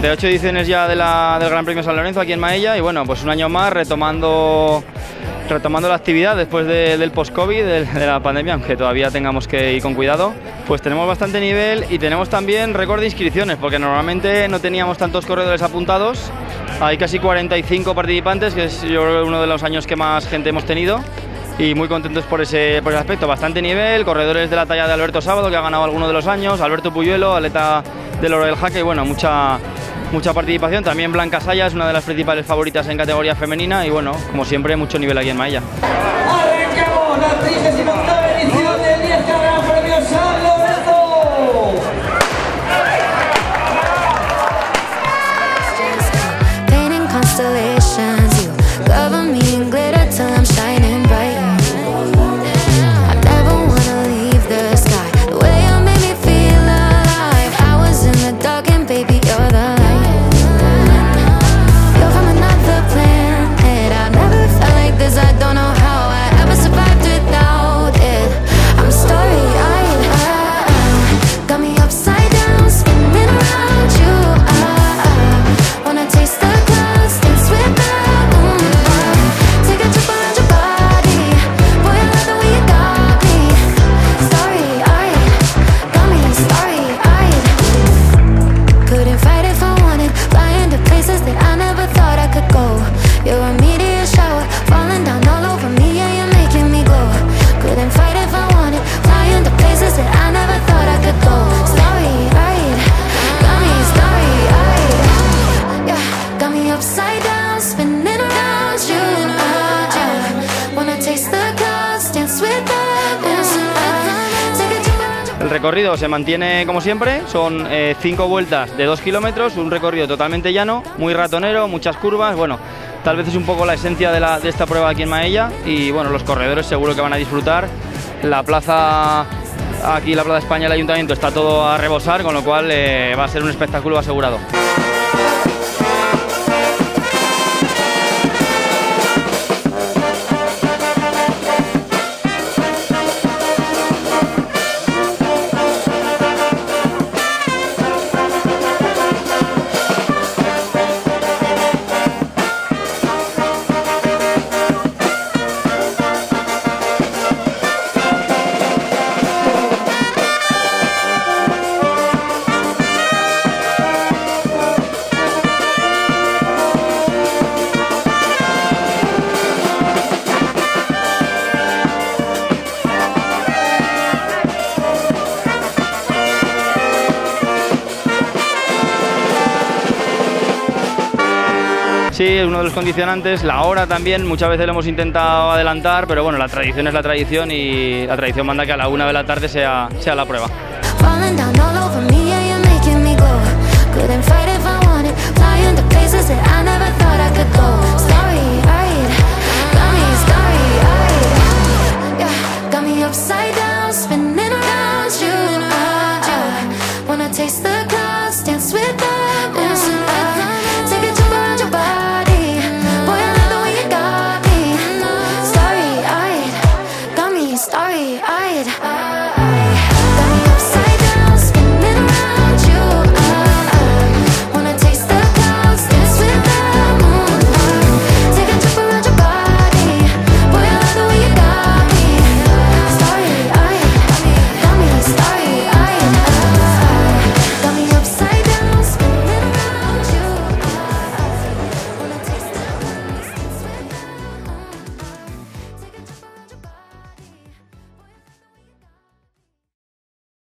38 ediciones ya del Gran Premio San Lorenzo aquí en Maella y bueno, pues un año más retomando la actividad después del post-COVID, de la pandemia, aunque todavía tengamos que ir con cuidado. Pues tenemos bastante nivel y tenemos también récord de inscripciones, porque normalmente no teníamos tantos corredores apuntados. Hay casi 45 participantes, que es yo creo uno de los años que más gente hemos tenido. Y muy contentos por ese aspecto, bastante nivel, corredores de la talla de Alberto Sábado, que ha ganado algunos de los años, Alberto Puyuelo, atleta del oro del jaque, y bueno, mucha participación. También Blanca Saya es una de las principales favoritas en categoría femenina y bueno, como siempre, mucho nivel aquí en Maella. Arrancamos la 39ª edición del 10 Gran Premio San Lorenzo. El recorrido se mantiene como siempre, son 5 vueltas de 2 kilómetros, un recorrido totalmente llano, muy ratonero, muchas curvas, bueno, tal vez es un poco la esencia de esta prueba aquí en Maella y bueno, los corredores seguro que van a disfrutar. La plaza, aquí la Plaza España, el Ayuntamiento, está todo a rebosar, con lo cual va a ser un espectáculo asegurado. Sí, es uno de los condicionantes, la hora también, muchas veces lo hemos intentado adelantar, pero bueno, la tradición es la tradición y la tradición manda que a la 1 de la tarde sea la prueba. Couldn't fight if I wanted, flying to places that I never thought I could go. Sorry.